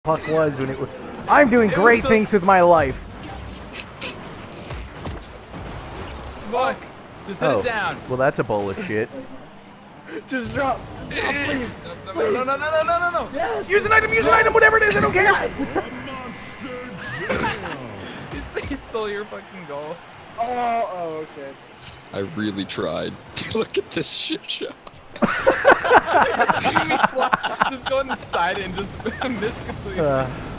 puck was when it was. I'm doing great things with my life. Fuck. Just hit it down. Well, that's a bowl of shit. Just drop. Oh, please. No. Yes. Use an item, whatever it is, I don't care. He stole your fucking goal. Oh, okay. I really tried. Look at this shit show. Just go on the side and just miss completely.